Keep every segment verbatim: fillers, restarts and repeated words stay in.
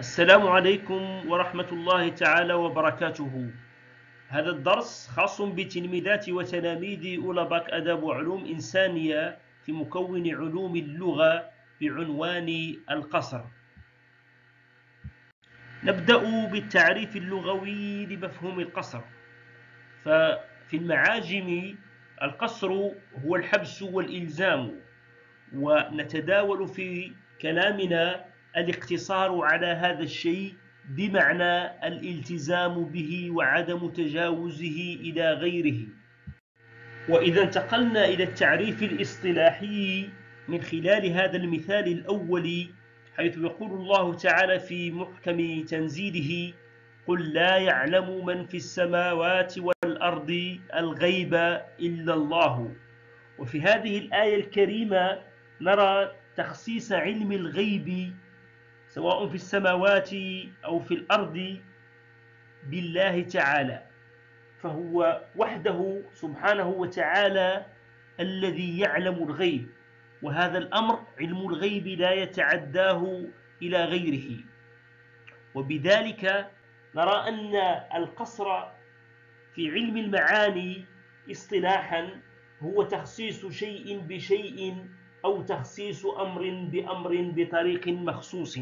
السلام عليكم ورحمة الله تعالى وبركاته. هذا الدرس خاص بتلميذات وتلاميذ أولى باك أدب وعلوم إنسانية في مكون علوم اللغة بعنوان القصر. نبدأ بالتعريف اللغوي لمفهوم القصر. ففي المعاجم القصر هو الحبس والإلزام، ونتداول في كلامنا الاقتصار على هذا الشيء بمعنى الالتزام به وعدم تجاوزه إلى غيره. وإذا انتقلنا إلى التعريف الاصطلاحي من خلال هذا المثال الأول، حيث يقول الله تعالى في محكم تنزيله: قل لا يعلم من في السماوات والأرض الغيب إلا الله. وفي هذه الآية الكريمة نرى تخصيص علم الغيب سواء في السماوات أو في الأرض بالله تعالى، فهو وحده سبحانه وتعالى الذي يعلم الغيب، وهذا الأمر علم الغيب لا يتعداه إلى غيره. وبذلك نرى أن القصر في علم المعاني اصطلاحا هو تخصيص شيء بشيء أو تخصيص أمر بأمر بطريق مخصوص.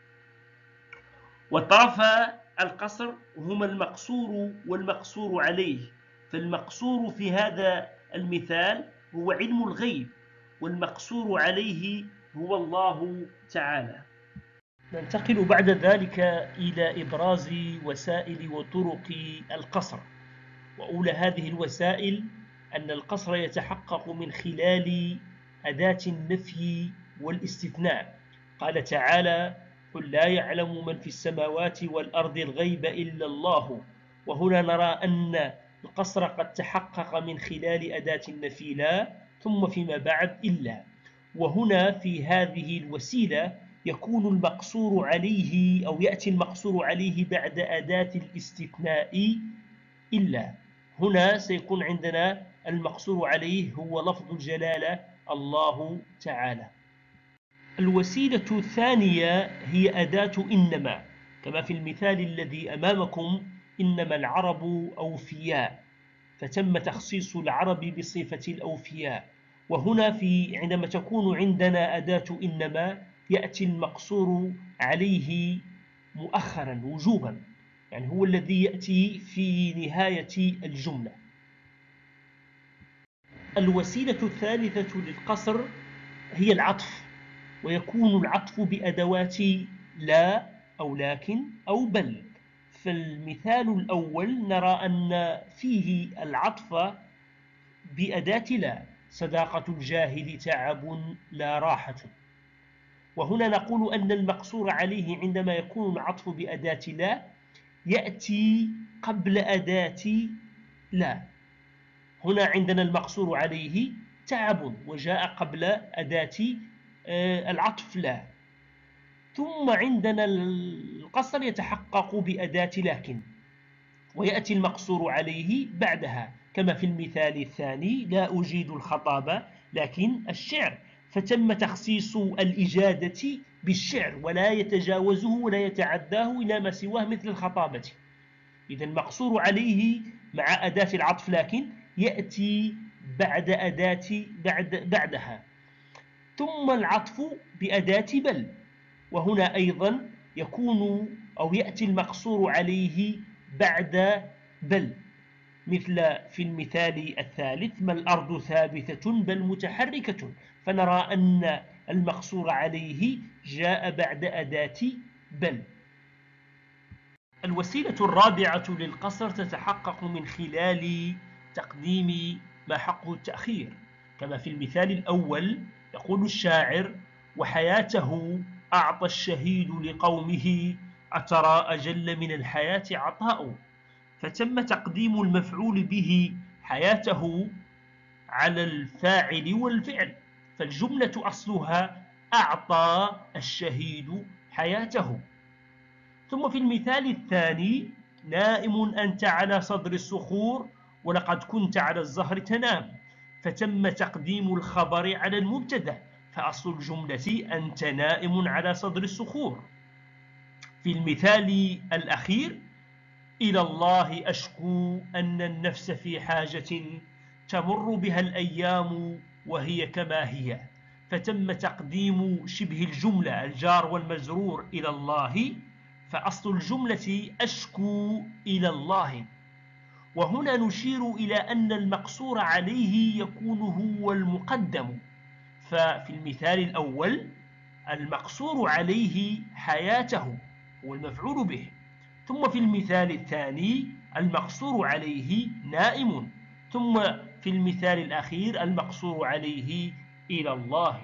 وطرفا القصر هما المقصور والمقصور عليه، فالمقصور في هذا المثال هو علم الغيب، والمقصور عليه هو الله تعالى. ننتقل بعد ذلك إلى إبراز وسائل وطرق القصر. وأولى هذه الوسائل أن القصر يتحقق من خلال أداة النفي والاستثناء. قال تعالى: قل لا يعلم من في السماوات والأرض الغيب إلا الله. وهنا نرى أن القصر قد تحقق من خلال أداة النفي لا، ثم فيما بعد إلا. وهنا في هذه الوسيلة يكون المقصور عليه أو يأتي المقصور عليه بعد أداة الاستثناء إلا. هنا سيكون عندنا المقصور عليه هو لفظ الجلالة الله تعالى. الوسيلة الثانية هي أداة إنما، كما في المثال الذي أمامكم: إنما العرب أوفياء، فتم تخصيص العرب بصفة الأوفياء. وهنا في عندما تكون عندنا أداة إنما يأتي المقصور عليه مؤخرا وجوبا، يعني هو الذي يأتي في نهاية الجملة. الوسيلة الثالثة للقصر هي العطف، ويكون العطف بأدوات لا أو لكن أو بل. فالمثال الأول نرى أن فيه العطف بأداة لا: صداقة الجاهل تعب لا راحة. وهنا نقول أن المقصور عليه عندما يكون العطف بأداة لا يأتي قبل أداة لا. هنا عندنا المقصور عليه تعب وجاء قبل أداة العطف لا. ثم عندنا القصر يتحقق بأداة لكن، ويأتي المقصور عليه بعدها، كما في المثال الثاني: لا أجيد الخطاب لكن الشعر، فتم تخصيص الإجادة بالشعر ولا يتجاوزه ولا يتعداه إلى ما سواه مثل الخطابة. إذا المقصور عليه مع أداة العطف لكن يأتي بعد أداة بعد بعدها. ثم العطف بأداة بل، وهنا أيضا يكون أو يأتي المقصور عليه بعد بل، مثل في المثال الثالث: ما الأرض ثابتة بل متحركة. فنرى أن المقصور عليه جاء بعد أداة بل. الوسيلة الرابعة للقصر تتحقق من خلال تقديم ما حقه التأخير، كما في المثال الأول: يقول الشاعر: وحياته أعطى الشهيد لقومه أترى أجل من الحياة عطاء. فتم تقديم المفعول به حياته على الفاعل والفعل، فالجملة أصلها أعطى الشهيد حياته. ثم في المثال الثاني: نائم أنت على صدر الصخور ولقد كنت على الزهر تنام. فتم تقديم الخبر على المبتدأ، فأصل الجملة أنت نائم على صدر الصخور. في المثال الأخير: إلى الله أشكو أن النفس في حاجة تمر بها الأيام وهي كما هي، فتم تقديم شبه الجملة الجار والمجرور إلى الله، فأصل الجملة أشكو إلى الله. وهنا نشير إلى أن المقصور عليه يكون هو المقدم، ففي المثال الأول المقصور عليه حياته هو المفعول به، ثم في المثال الثاني المقصور عليه نائم، ثم في المثال الأخير المقصور عليه إلى الله.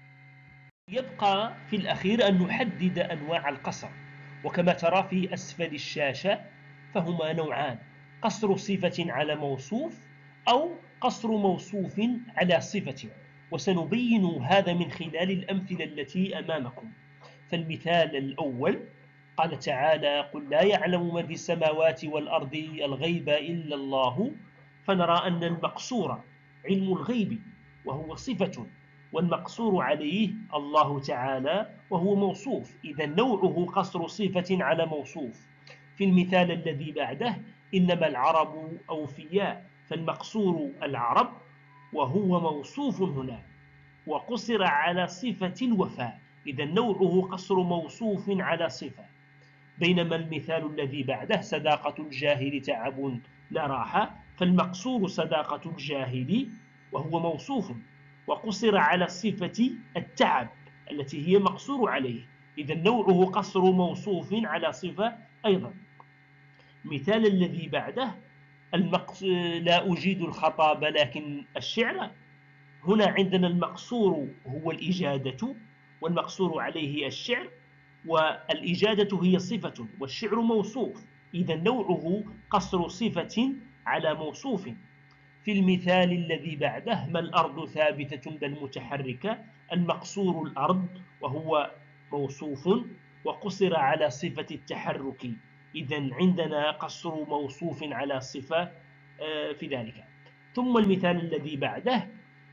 يبقى في الأخير أن نحدد أنواع القصر، وكما ترى في أسفل الشاشة فهما نوعان: قصر صفة على موصوف أو قصر موصوف على صفة، وسنبين هذا من خلال الأمثلة التي أمامكم. فالمثال الأول قال تعالى: قل لا يعلم من في السماوات والأرض الغيب إلا الله، فنرى أن المقصور علم الغيب وهو صفة، والمقصور عليه الله تعالى وهو موصوف، إذا نوعه قصر صفة على موصوف. في المثال الذي بعده: إنما العرب أوفياء، فالمقصور العرب وهو موصوف هنا، وقصر على صفة الوفاء، إذا نوعه قصر موصوف على صفة. بينما المثال الذي بعده: صداقة الجاهل تعب لا راحة، فالمقصور صداقة الجاهل وهو موصوف، وقصر على صفة التعب التي هي مقصور عليه، إذا نوعه قصر موصوف على صفة أيضا. مثال الذي بعده: المقص... لا أجيد الخطاب لكن الشعر، هنا عندنا المقصور هو الإجادة، والمقصور عليه الشعر، والإجادة هي صفة والشعر موصوف، إذا نوعه قصر صفة على موصوف. في المثال الذي بعده: ما الأرض ثابتة بل متحركة، المقصور الأرض وهو موصوف، وقصر على صفة التحرك، إذا عندنا قصر موصوف على صفة في ذلك. ثم المثال الذي بعده: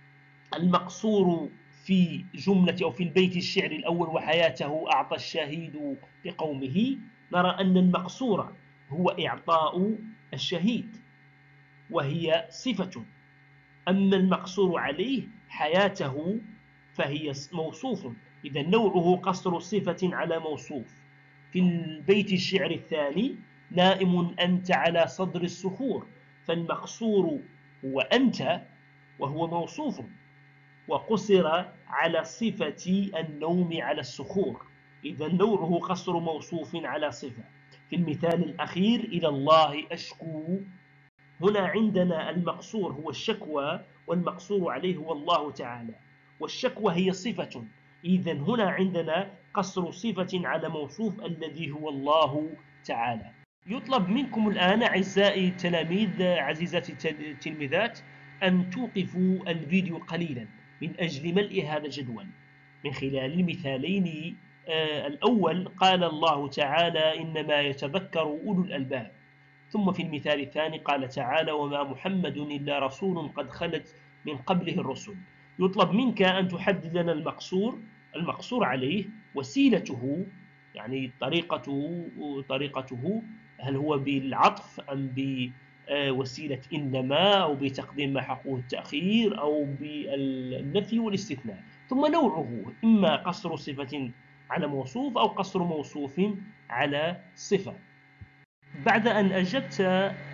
المقصور في جملة أو في البيت الشعر الأول: وحياته أعطى الشهيد بقومه، نرى أن المقصور هو إعطاء الشهيد وهي صفة، أما المقصور عليه حياته فهي موصوف، إذا نوعه قصر صفة على موصوف. في البيت الشعر الثاني: نائم أنت على صدر الصخور، فالمقصور هو أنت وهو موصوف، وقصر على صفة النوم على الصخور، إذا نوعه قصر موصوف على صفة. في المثال الأخير: إلى الله أشكو، هنا عندنا المقصور هو الشكوى، والمقصور عليه هو الله تعالى، والشكوى هي صفة، إذا هنا عندنا قصر صفة على موصوف الذي هو الله تعالى. يطلب منكم الآن أعزائي التلاميذ عزيزاتي التلميذات أن توقفوا الفيديو قليلا من أجل ملء هذا الجدول من خلال المثالين. آه الأول قال الله تعالى: إنما يتذكر أولو الألباب. ثم في المثال الثاني قال تعالى: وما محمد إلا رسول قد خلت من قبله الرسل. يطلب منك أن تحدد لنا المقصور المقصور عليه، وسيلته يعني طريقته طريقته هل هو بالعطف أم بوسيلة إنما أو بتقديم ما حقه التأخير أو بالنفي والاستثناء. ثم نوعه إما قصر صفة على موصوف أو قصر موصوف على صفة. بعد أن أجبت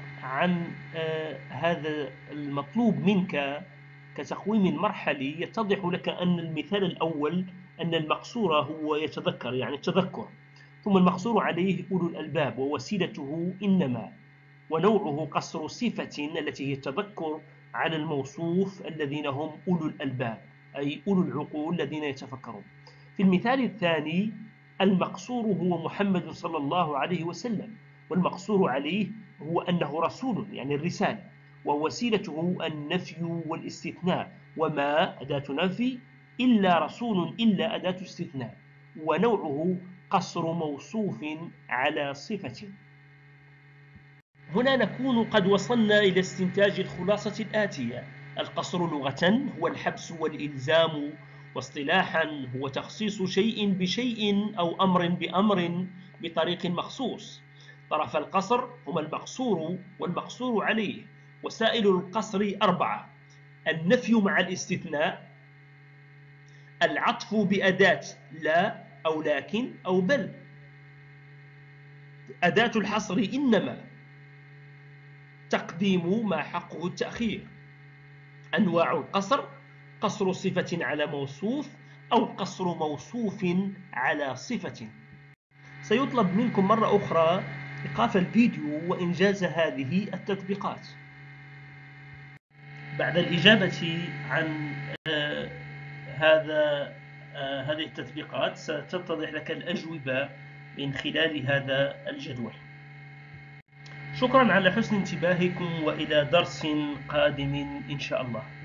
عن آه هذا المطلوب منك كتقويم مرحلي، يتضح لك أن المثال الأول أن المقصور هو يتذكر يعني التذكر، ثم المقصور عليه أولو الألباب ووسيلته إنما، ونوعه قصر صفة التي هي التذكر على الموصوف الذين هم أولو الألباب أي أولو العقول الذين يتفكرون. في المثال الثاني المقصور هو محمد صلى الله عليه وسلم، والمقصور عليه هو أنه رسول يعني الرسالة، ووسيلته النفي والاستثناء، وما أداة نفي، إلا رسول إلا أداة استثناء، ونوعه قصر موصوف على صفة. هنا نكون قد وصلنا إلى استنتاج الخلاصة الآتية: القصر لغة هو الحبس والإلزام، واصطلاحا هو تخصيص شيء بشيء أو أمر بأمر بطريق مخصوص. طرف القصر هما المقصور والمقصور عليه. وسائل القصر أربعة: النفي مع الاستثناء، العطف بأداة لا أو لكن أو بل، أداة الحصر إنما، تقديم ما حقه التأخير. أنواع القصر: قصر صفة على موصوف، أو قصر موصوف على صفة. سيطلب منكم مرة أخرى إيقاف الفيديو وإنجاز هذه التطبيقات. بعد الإجابة عن آه هذا آه هذه التطبيقات ستتضح لك الأجوبة من خلال هذا الجدول. شكرا على حسن انتباهكم، وإلى درس قادم إن شاء الله.